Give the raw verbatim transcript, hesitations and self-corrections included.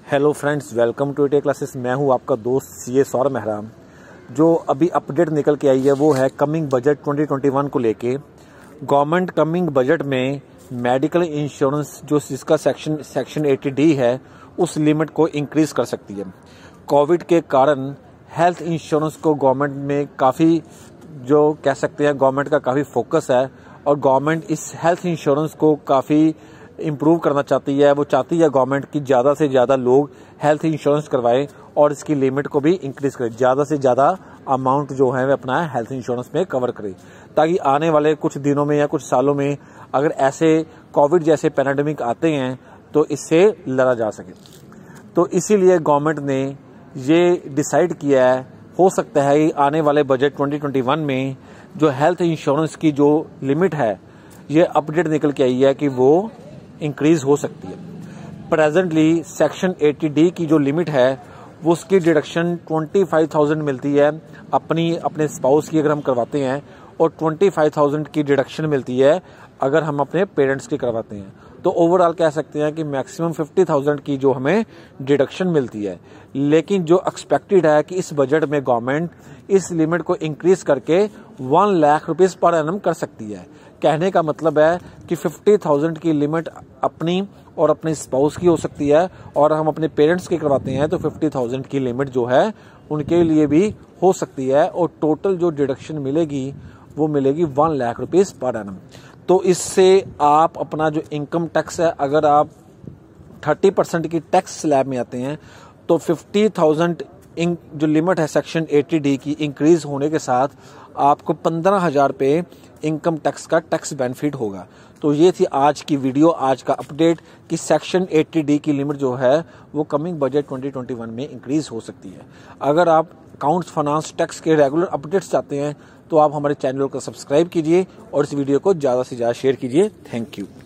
Hello friends, welcome to the classes. मैं हूं आपका दोस्त सी ए सौरभ मेहराम। जो अभी अपडेट निकल के आई है वो है coming budget twenty twenty one को लेके। गवर्नमेंट कमिंग बजट में मेडिकल इंश्योरेंस जो जिसका सेक्शन सेक्शन एटी डी है उस लिमिट को इंक्रीज कर सकती है। कोविड के कारण हेल्थ इंश्योरेंस को गवर्नमेंट में काफ़ी जो कह सकते हैं गवर्नमेंट का काफ़ी फोकस है और गवर्नमेंट इस हेल्थ इंश्योरेंस को काफ़ी इम्प्रूव करना चाहती है। वो चाहती है गवर्नमेंट की ज़्यादा से ज़्यादा लोग हेल्थ इंश्योरेंस करवाएं और इसकी लिमिट को भी इंक्रीज करें, ज़्यादा से ज़्यादा अमाउंट जो है वे अपना हेल्थ इंश्योरेंस में कवर करें, ताकि आने वाले कुछ दिनों में या कुछ सालों में अगर ऐसे कोविड जैसे पैंडेमिक आते हैं तो इससे लड़ा जा सके। तो इसीलिए गवर्नमेंट ने ये डिसाइड किया है, हो सकता है कि आने वाले बजट ट्वेंटी ट्वेंटी वन में जो हेल्थ इंश्योरेंस की जो लिमिट है ये अपडेट निकल के आई है कि वो इंक्रीज हो सकती है। प्रेजेंटली सेक्शन एटी डी की जो लिमिट है वो उसकी डिडक्शन ट्वेंटी फाइव थाउजेंड मिलती है अपनी अपने स्पाउस की अगर हम करवाते हैं, और ट्वेंटी फाइव थाउजेंड की डिडक्शन मिलती है अगर हम अपने पेरेंट्स की करवाते हैं। तो ओवरऑल कह सकते हैं कि मैक्सिमम फिफ्टी थाउजेंड की जो हमें डिडक्शन मिलती है। लेकिन जो एक्सपेक्टेड है कि इस बजट में गवर्नमेंट इस लिमिट को इंक्रीज करके one lakh rupees per annum कर सकती है। कहने का मतलब है कि फिफ्टी थाउजेंड की लिमिट अपनी और अपने स्पाउस की हो सकती है, और हम अपने पेरेंट्स की करवाते हैं तो फिफ्टी थाउजेंड की लिमिट जो है उनके लिए भी हो सकती है, और टोटल जो डिडक्शन मिलेगी वो मिलेगी one lakh rupees per annum. तो इससे आप अपना जो इनकम टैक्स है, अगर आप थर्टी परसेंट की टैक्स स्लैब में आते हैं तो फिफ्टी थाउजेंड जो लिमिट है सेक्शन एटी डी की इंक्रीज होने के साथ आपको पंद्रह हजार पे इनकम टैक्स का टैक्स बेनिफिट होगा। तो ये थी आज की वीडियो, आज का अपडेट कि सेक्शन एटी डी की लिमिट जो है वो coming budget twenty twenty one में इंक्रीज हो सकती है। अगर आप अकाउंट्स, फाइनेंस, टैक्स के रेगुलर अपडेट्स चाहते हैं तो आप हमारे चैनल को सब्सक्राइब कीजिए और इस वीडियो को ज़्यादा से ज़्यादा शेयर कीजिए। Thank you.